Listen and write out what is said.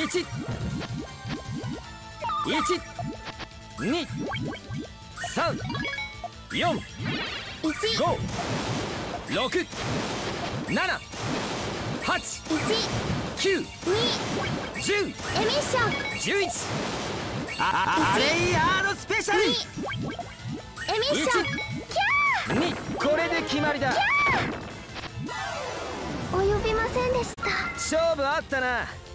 1、1、2、3、4、5、6、7、8、9、10、 エミッション 11。あれヤードスペシャル。 エミッションキャ 2、これで決まりだ。 ー及びませんでした。 勝負あったな。